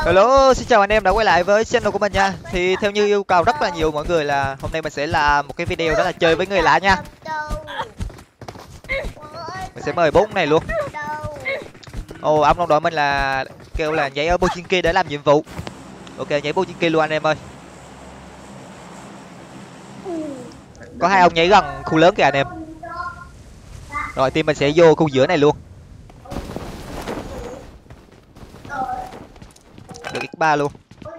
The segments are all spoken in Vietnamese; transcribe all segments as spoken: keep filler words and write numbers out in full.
Hello, xin chào anh em đã quay lại với channel của mình nha. Thì theo như yêu cầu rất là nhiều mọi người là hôm nay mình sẽ làm một cái video đó là chơi với người lạ nha. Mình sẽ mời bốn này luôn. Ồ, ông đồng đội mình là kêu là nhảy ở Pochinki để làm nhiệm vụ. Ok, nhảy Pochinki luôn anh em ơi. Có hai ông nhảy gần khu lớn kìa anh em. Rồi team mình sẽ vô khu giữa này luôn. Được ích ba luôn.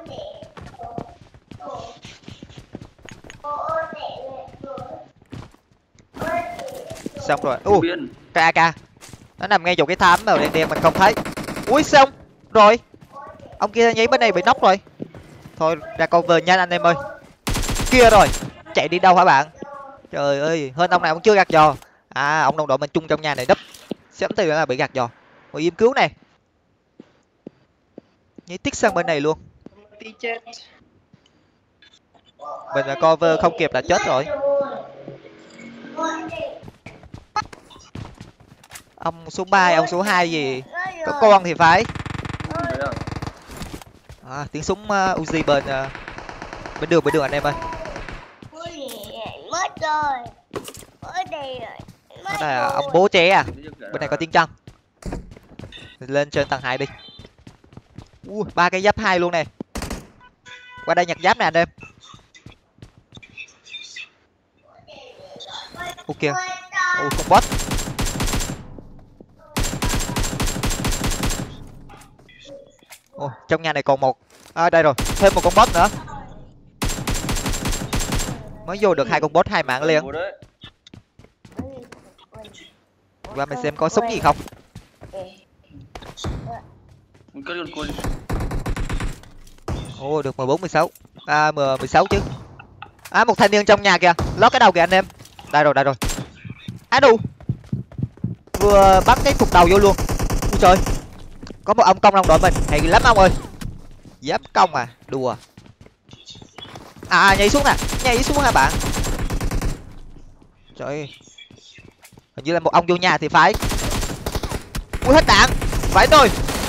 Xong rồi. U, cái a ca. Nó nằm ngay chỗ cái thám màu đen đen mình không thấy. Ui xong. Rồi. Ông kia nhảy bên này bị nóc rồi. Thôi ra cover nhanh anh em ơi. Kia rồi. Chạy đi đâu hả bạn? Trời ơi, hơn ông này ông chưa gạt giò. À, ông đồng đội mình chung trong nhà này đúp. Sớm từ là bị gạt giò. Ngồi im cứu này. Nhảy tích sang bên này luôn. Mình là cover không kịp là chết rồi. Ông số ba, ông số hai gì? Có con thì phải. À, tiếng súng uh, Uzi bên uh, bên đường bên đường anh em ơi. Mất rồi. Mất đây rồi. Đó là ông bố trẻ à. Bên này có tiếng chân. Lên trên tầng hai đi. Ui, ba cái giáp hai luôn này. Qua đây nhặt giáp nè anh em. Ok. Ui, không bot. Ôi, trong nhà này còn một. À, đây rồi, thêm một con bot nữa. Mới vô được hai con bot hai mạng liền. Và mình xem có súng gì không. Ồ, được M bốn mười sáu. À, M mười sáu chứ. À, một thanh niên trong nhà kìa. Lót cái đầu kìa anh em. Đây rồi, đây rồi. Á đu. Vừa bắn cái cục đầu vô luôn. Ui trời. Có một ông công đồng đội mình. Hay lắm ông ơi. Dám công à, đùa. À, nhảy xuống nè. Nhảy xuống hả bạn? Trời ơi. Hình như là một ông vô nhà thì phải. Ui hết đạn. Phải tôi.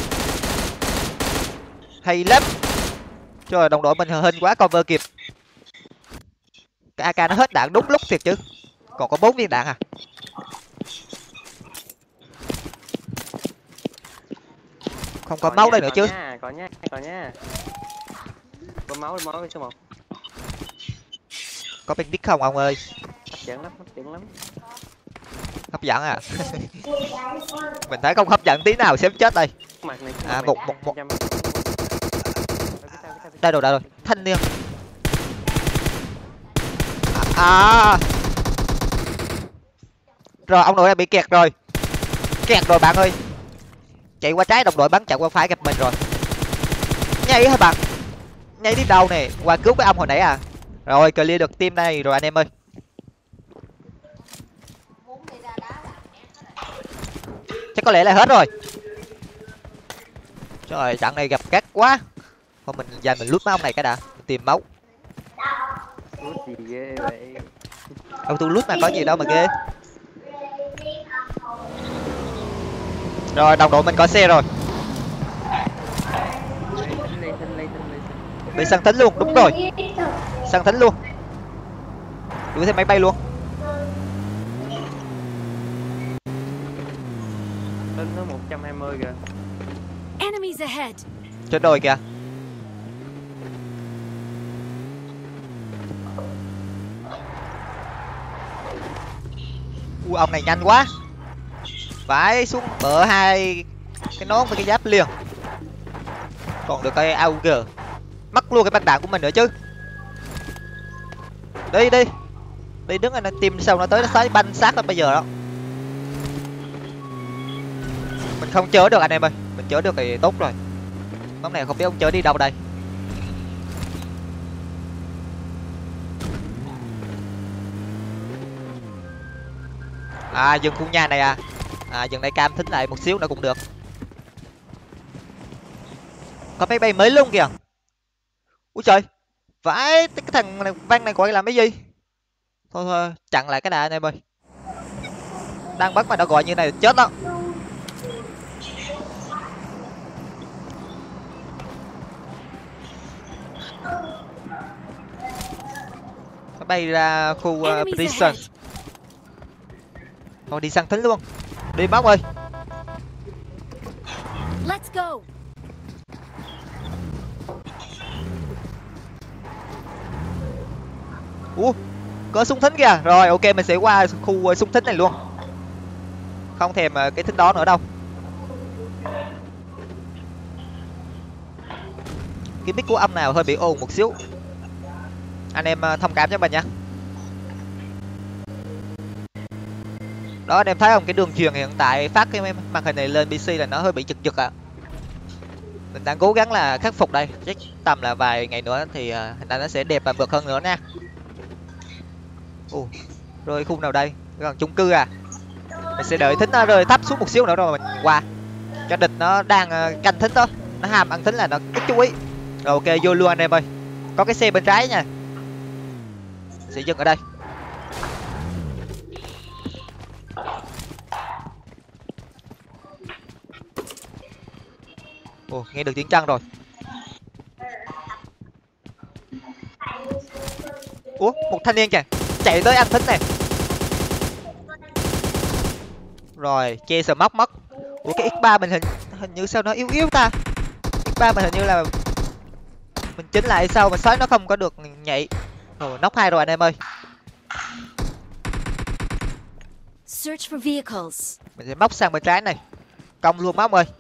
Hay lắm. Trời, đồng đội mình hên quá cover kịp. Cái a ca nó hết đạn đúng lúc thiệt chứ. Còn có bốn viên đạn à. Không có, có máu nha, đây nữa chứ. Nha, có nha, có nha. Có máu, máu số một. Có bên đích không ông ơi? Hấp dẫn lắm, hấp dẫn lắm. Hấp dẫn à? Mình thấy không hấp dẫn tí nào xém chết đây. À, một một một. Đây rồi, đây rồi. Thanh niên. À. Rồi ông nội đã bị kẹt rồi. Kẹt rồi bạn ơi. Chạy qua trái đồng đội bắn chạy qua phải gặp mình rồi. Nhảy hả bạn? Nhảy đi đâu nè? Qua cứu cái ông hồi nãy à? Rồi clear được team này rồi anh em ơi. Chắc có lẽ là hết rồi. Trời, trận này gặp cát quá. Thôi mình dành mình lút máu ông này cái đã, mình tìm máu. Lút gì ghê vậy? Ông tôi lút mà có gì đâu mà ghê. Rồi đồng đội mình có xe rồi. Đi săn thính luôn, đúng rồi. Săn thính luôn. Đuổi thêm máy bay luôn. Tính nó một trăm hai mươi kìa. Enemies ahead. Trên đồi kìa. Ui, ông này nhanh quá. Phải xuống bờ hai cái nón với cái giáp liền. Còn được cái a u giê. Mất luôn cái băng đạn của mình nữa chứ. Đi đi. Đi đứng anh tìm sau nó tới nó xoáy banh sát tới bây giờ đó. Mình không chở được anh em ơi. Mình chở được thì tốt rồi. Món này không biết ông chở đi đâu đây. À, dừng khu nhà này à. À, dừng đây cam thính lại một xíu nữa cũng được. Có máy bay mới luôn kìa. Úi trời. Vãi, cái thằng này, văn này gọi là mấy gì? Thôi thôi, chặn lại cái đà anh em ơi. Đang bắn mà đã gọi như này chết đó. bay ra khu uh, Enemies prison. ahead. Thôi đi săn thính luôn. Đi Móc ơi. Let's go. Ủa, có súng thính kìa. Rồi ok, mình sẽ qua khu uh, súng thính này luôn. Không thèm uh, cái thính đó nữa đâu. Cái mic của âm nào hơi bị ồn một xíu. Anh em uh, thông cảm cho mình nha. Đó, anh em thấy không, cái đường truyền hiện tại phát cái màn hình này lên pê xê là nó hơi bị giật giật ạ. À. Mình đang cố gắng là khắc phục đây, chắc tầm là vài ngày nữa thì uh, hình ảnh nó sẽ đẹp và vượt hơn nữa nha. Ồ, rơi khu nào đây? Gần chung cư à? Mình sẽ đợi thính nó rơi thấp xuống một xíu nữa rồi mình qua. Cho địch nó đang uh, canh thính đó, nó ham ăn thính là nó ít chú ý. Rồi ok, vô luôn anh em ơi. Có cái xe bên trái nha. Sẽ dừng ở đây. Ồ, nghe được tiếng trăng rồi. Ủa, một thanh niên kìa, chạy tới anh thính này. Rồi, che sờ móc mất. Ủa, cái ích ba mình hình hình như sao nó yếu yếu ta. ích ba mình hình như là mình chỉnh lại sao mà xoáy nó không có được nhảy. Rồi, nóc hai rồi anh em ơi. Search for vehicles. Mình sẽ móc sang bên trái này. Cong luôn Móc ơi.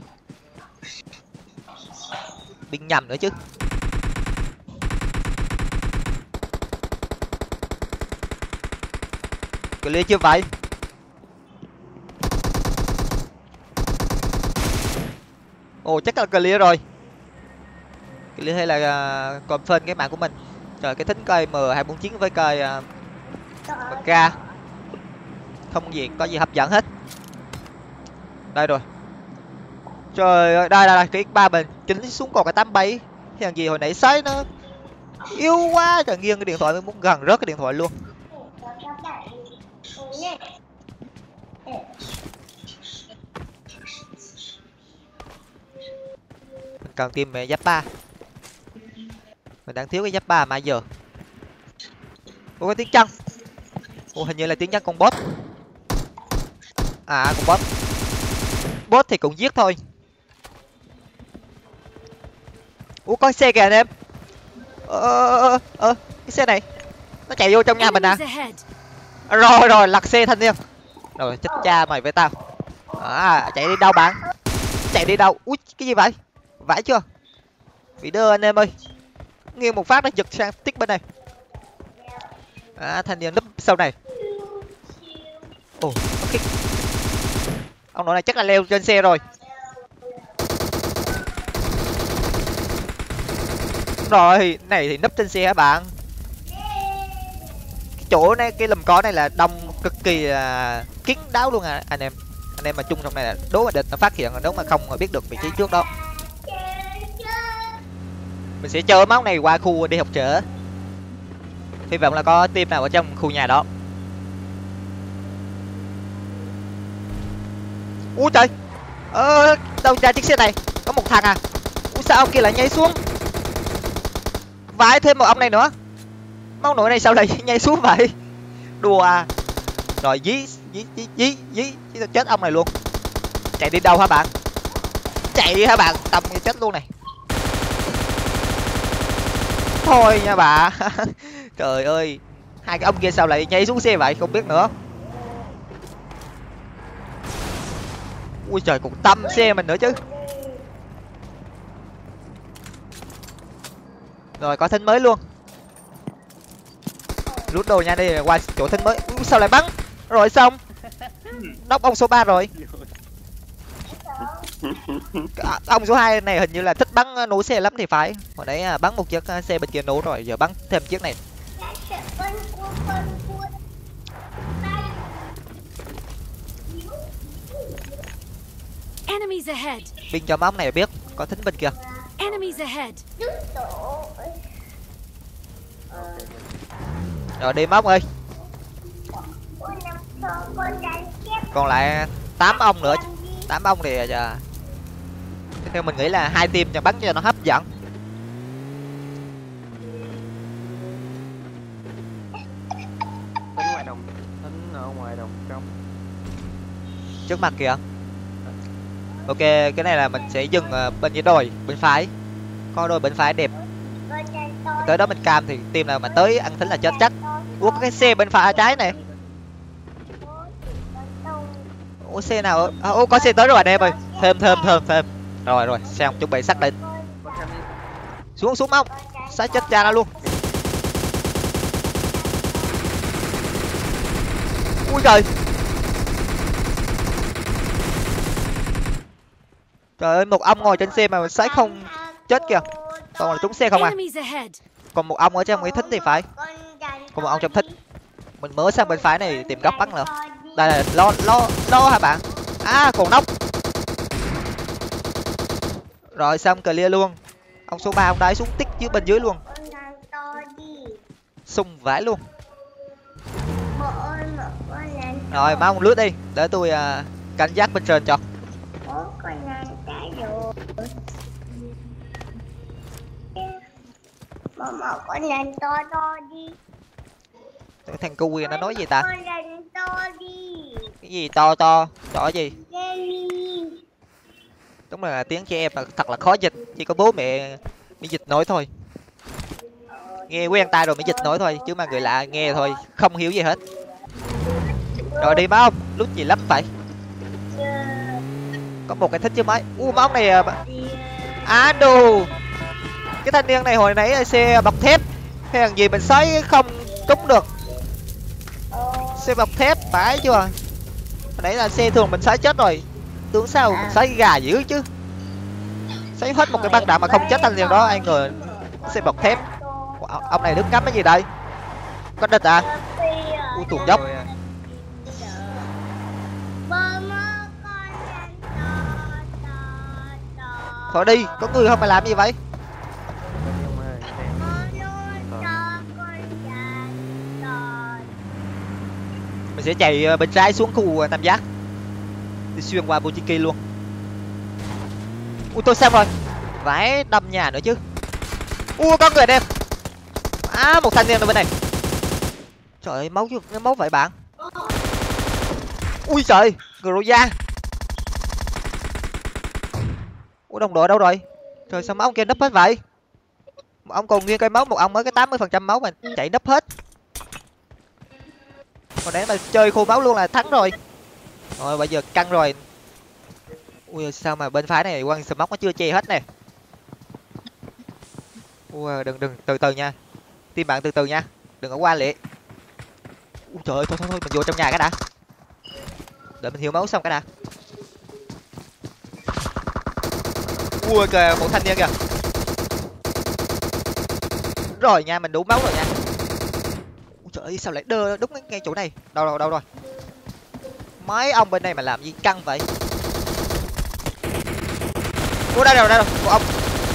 Bị nhầm nữa chứ. Clear chưa vậy? Ồ, chắc là clear rồi. Clear hay là uh, confirm cái mạng của mình. Trời, cái thính cây M hai bốn chín với cây uh, K. Không gì, có gì hấp dẫn hết. Đây rồi. Trời ơi, đây đây đây, cái ích ba mình chính xuống còn cái tám bảy. Thằng gì hồi nãy xoáy nó yếu quá, trời, nghiêng cái điện thoại, mình muốn gần rớt cái điện thoại luôn. Mình cần tìm mẹ giáp ba. Mình đang thiếu cái giáp ba mà giờ. Ủa, có tiếng chân. Ủa, hình như là tiếng chân con boss. À, con boss. Boss thì cũng giết thôi. Ủa, có xe kìa anh em. Ờ, ờ, ờ, cái xe này nó chạy vô trong nhà mình à. Rồi rồi, lật xe thanh niên. Rồi, chết cha mày với tao. À, chạy đi đâu bạn? Chạy đi đâu? Ui, cái gì vậy? Vãi chưa? Bị đơ anh em ơi. Nghiêng một phát nó giật sang tích bên này. À, thanh niên núp sau này. Ồ, okay. Ông nội này chắc là leo trên xe rồi. Rồi, này thì núp trên xe hả bạn? Cái chỗ này, cái lùm có này là đông cực kỳ là kín đáo luôn à anh em. Anh em mà chung trong này là đố mà địch nó phát hiện, đố mà không biết được vị trí trước đó. Mình sẽ chơi máu này qua khu đi học trở. Hy vọng là có team nào ở trong khu nhà đó. Ui trời. Ờ, đâu ra chiếc xe này? Có một thằng à? Ui sao ông kia lại nhảy xuống? Vãi, thêm một ông này nữa. Máu nổi này sao lại nhảy xuống vậy? Đùa à? Rồi dí dí dí dí dí dí chết ông này luôn. Chạy đi đâu hả bạn? Chạy đi hả bạn? Tầm chết luôn này. Thôi nha bà. Trời ơi, hai cái ông kia sao lại nhảy xuống xe vậy, không biết nữa. Ui trời, cũng tâm xe mình nữa chứ. Rồi, có thính mới luôn. Rút đồ nha, đi qua chỗ thính mới. Ui, sao lại bắn? Rồi xong. Nóc ông số ba rồi. Ông số hai này hình như là thích bắn nổ xe lắm thì phải. Hồi nãy bắn một chiếc xe bên kia nổ rồi, giờ bắn thêm chiếc này. Enemies ahead. Ping cho móng này biết có thính bên kia. Enemies ahead. Rồi đi móc ơi. Còn lại tám ông nữa. Tám ông thì giờ theo mình nghĩ là hai team cho bắn cho nó hấp dẫn. Trước mặt kìa. Ok, cái này là mình sẽ dừng uh, bên dưới đồi bên phải. Có đồi bên phải đẹp. Tới đó mình cam thì team nào mà tới ăn thính là chết chắc. Ủa có cái xe bên phải trái này. Ủa xe nào? À, ủa có xe tới rồi anh em ơi. Thêm thêm thêm thêm. Rồi rồi, xong chuẩn bị xác định. Xuống xuống không? Sát chết cha nó luôn. Ui trời. Trời ơi, một ông ngồi trên xe mà sấy không chết kìa. Còn là trúng xe không à. Enemies ahead. Còn một ông ở trong cái thích thì phải. Còn một ông trong thích. Mình mới sang bên phải này tìm góc bắn nữa. Đây là lo lo lo hả bạn? À còn nóc. Rồi xong clear luôn. Ông số ba ông đáy xuống tích dưới bên dưới luôn. Sung vãi luôn. Rồi má ông lướt đi, để tôi uh, cảnh giác bên trên cho. Một con lần to to đi. Cái thằng cu quyền nó nói gì ta? Con lần to đi. Cái gì to to? Rõ gì? Jelly. Đúng là tiếng trẻ em là thật là khó dịch, chỉ có bố mẹ mới dịch nói thôi. Nghe quen tai rồi mới dịch nói thôi, chứ mà người lạ nghe thôi, không hiểu gì hết. Rồi đi má ông, lúc gì lắm vậy? Có một cái thích chứ mấy. U máu này á đồ. Cái thanh niên này hồi nãy xe bọc thép hay là gì mình xoáy không trúng được. Xe bọc thép phải chưa? Hồi nãy là xe thường mình xoáy chết rồi. Tưởng sao mình xoáy gà dữ chứ. Xoáy hết một cái băng đạn mà không chết thanh niên đó, anh người xe bọc thép. Ông này đứng cắm cái gì đây? Có địch à? U tuột dốc. Thôi đi, có người không mà làm gì vậy? Mình sẽ chạy bên trái xuống khu Tam Giác. Đi xuyên qua Bojiki luôn. Ui tôi xem rồi. Vãi đâm nhà nữa chứ. Ui có người em. À một thanh niên ở bên này. Trời ơi máu chứ, máu vậy bạn. Ui trời, Groza. Ủa đồng đội đâu rồi? Trời sao máu ông kia nấp hết vậy? Một ông còn nguyên cây máu, một ông mới cái tám mươi phần trăm máu mà chạy nấp hết. Còn nãy mà chơi khô máu luôn là thắng rồi. Rồi bây giờ căng rồi. Ui sao mà bên phải này quăng smoke nó chưa che hết nè. Ui đừng đừng từ từ nha. Team bạn từ từ nha, đừng có qua lẹ. Ui trời ơi thôi thôi thôi mình vô trong nhà cái đã. Đợi mình thiếu máu xong cái đã. Ui kìa một thanh niên kìa. Rồi nha, mình đủ máu rồi nha. Ui trời ơi sao lại đơ đúng ngay chỗ này. Đâu đâu đâu rồi. Mấy ông bên này mà làm gì căng vậy. Ui đây rồi đây rồi, một ông.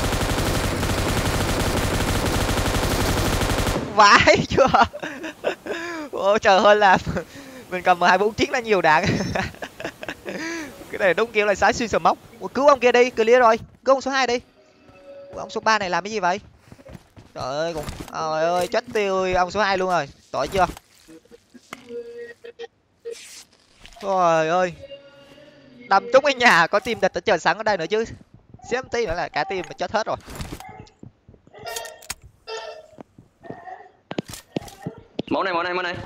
Vãi chưa. Ôi trời ơi là mình cầm hai bốn chiến đã nhiều đạn. Cái này đúng kiểu là sái xuyên sờ móc. Ủa, cứu ông kia đi, clear rồi. Cứu ông số hai đi. Ủa, ông số ba này làm cái gì vậy? Trời ơi cũng trời ơi chết tiêu ông số hai luôn rồi. Tội chưa? Trời ơi. Đâm trúng cái nhà có team địch ở chờ sẵn ở đây nữa chứ. Xém tí nữa là cả team mà chết hết rồi. Máu này, máu này, máu này.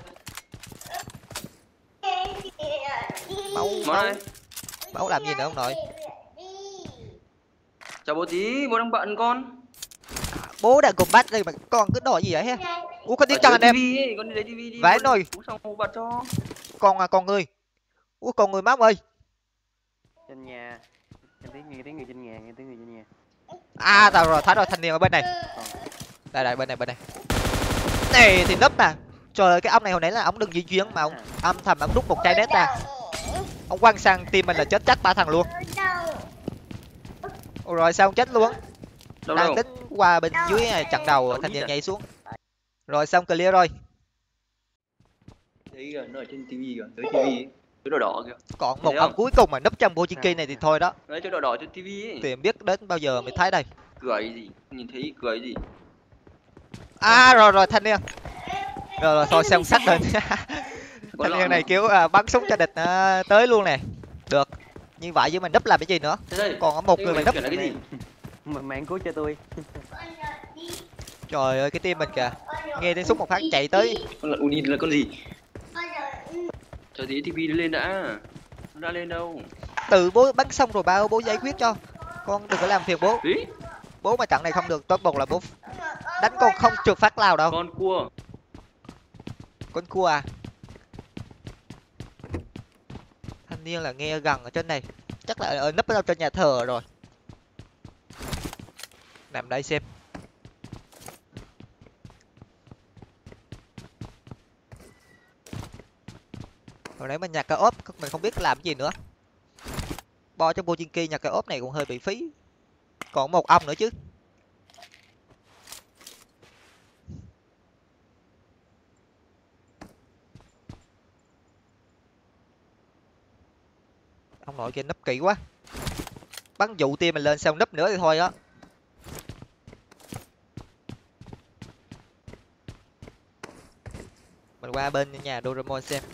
Máu, máu này. Máu làm gì nữa ông nội? Chào bố tí, bố đang bận con. À, bố đang cùng bắt đây mà con cứ đòi gì vậy ha? Ú con tiếng cho anh em. Ấy, con đi lấy tivi đi. Vãi nồi. Xong bật cho. Con à con người. Ú con người máu ơi. Trên nhà. Em thấy nghe tiếng người trên nhà, nghe tiếng người trên nhà. À tao rồi, thấy rồi thanh niên ở bên này. Đây đây bên này bên này. Này thì nấp nè. Trời ơi cái ông này hồi nãy là ông đừng di chuyển mà ông âm thầm ông đút một chai nét ra. Ông quăng sang team mình là chết chắc ba thằng luôn. Ủa rồi sao ông chết luôn? Đâu Đang đâu? tính qua bên dưới này, chặn đầu thanh niên nhảy xuống. Rồi xong clear rồi. Thấy kìa, nó ở trên tivi kìa, tới tivi. Chỗ đỏ đỏ kìa. Còn một ông cuối cùng mà nấp trong Bojiki này thì thôi đó. Đấy chỗ đỏ đỏ trên tivi ấy. Thì em biết đến bao giờ mới thấy đây. Cười gì? Nhìn thấy cười gì? À rồi rồi thanh niên. Rồi rồi thôi xong xác định. Thanh niên này kiểu à, bắn súng cho địch à, tới luôn nè. Như vậy chứ mình núp làm cái gì nữa? Đây, Còn có một cái người mày mình núp. chuyển là cái gì? Mà mạng cứu cho tôi. Trời ơi cái team mình kìa. Nghe tiếng súng một phát chạy tới. Con lợn Uni là con gì? Chờ tí ti vi lên đã. Nó đã lên đâu? Từ bố bắn xong rồi ba bố giải quyết cho. Con đừng có làm phiền bố. Ý, Bố mà trận này không được tốt bột là bố đánh con không trượt phát lao đâu. con cua. Con cua à? Thanh niên là nghe gần ở trên này. Chắc là ở nấp ở trên nhà thờ rồi. Nằm đây xem. Hồi nãy mình nhặt cái ốp mình không biết làm cái gì nữa. Bo trong Pochinki nhặt cái ốp này cũng hơi bị phí. Còn một ông nữa chứ. Ông nội kia nấp kỹ quá. Bắn dụ tim mình lên xong nấp nữa thì thôi á. Mình qua bên nhà Doraemon xem.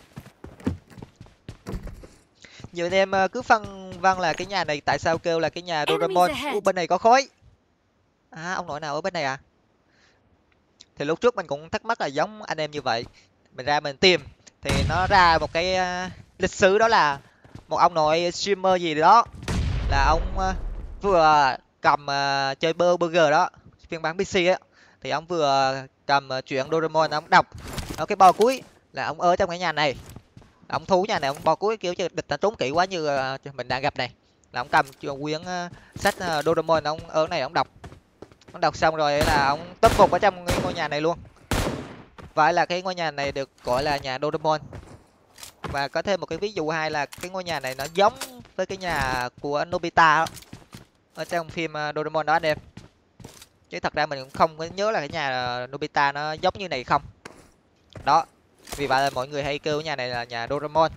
Nhiều anh em cứ phân vân là cái nhà này tại sao kêu là cái nhà Doraemon. Ủa, bên này có khói. À ông nội nào ở bên này à? Thì lúc trước mình cũng thắc mắc là giống anh em như vậy. Mình ra mình tìm thì nó ra một cái uh, lịch sử đó là một ông nội streamer gì đó là ông uh, vừa cầm uh, chơi bơ burger đó phiên bản pê xê á, thì ông vừa cầm uh, truyện Doraemon ông đọc ở cái bò cuối là ông ở trong cái nhà này, ông thú nhà này ông bò cuối kiểu như địch nó trốn kỹ quá như uh, mình đang gặp này, là ông cầm quyển uh, sách uh, Doraemon ông ở này ông đọc, ông đọc xong rồi là ông top một ở trong cái ngôi nhà này luôn. Vậy là cái ngôi nhà này được gọi là nhà Doraemon. Và có thêm một cái ví dụ hai là cái ngôi nhà này nó giống với cái nhà của Nobita đó, ở trong phim Doraemon đó anh em. Chứ thật ra mình cũng không có nhớ là cái nhà Nobita nó giống như này không. Đó, vì vậy là mọi người hay kêu nhà này là nhà Doraemon.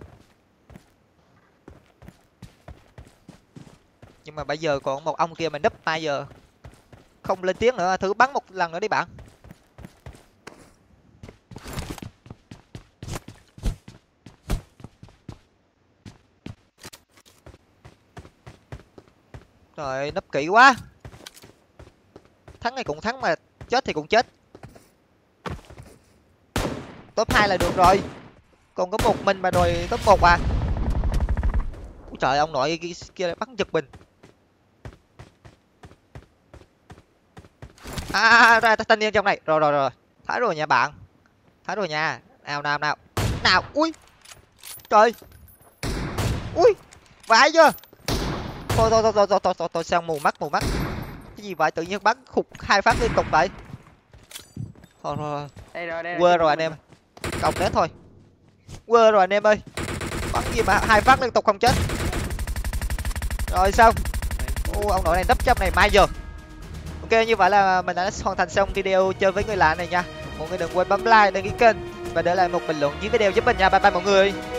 Nhưng mà bây giờ còn một ông kia mình núp hai giờ không lên tiếng nữa, thử bắn một lần nữa đi bạn. Trời nấp kỹ quá. Thắng này cũng thắng mà chết thì cũng chết. Top hai là được rồi. Còn có một mình mà đòi top một à. Ôi trời ông nội kia, kia bắn giật mình. À ra thanh niên trong này. Rồi rồi rồi. Thấy rồi nha bạn. Thấy rồi nha. Nào nào nào. Nào. Ui. Trời. Ui. Vãi chưa. Thôi thôi thôi thôi thôi thôi thôi, thôi sao mù mắt mù mắt. Cái gì vậy tự nhiên bắn khục hai phát liên tục vậy. Thôi thôi. Đây rồi, đây Quơ rồi anh em. Cộng đấy thôi. Quơ rồi anh em ơi. Bắn gì mà hai phát liên tục không chết. Rồi xong. Ô ông nội này nấp trong này mai giờ. Ok như vậy là mình đã hoàn thành xong video chơi với người lạ này nha. Mọi người đừng quên bấm like, đăng ký kênh và để lại một bình luận dưới video giúp mình nha. Bye bye mọi người.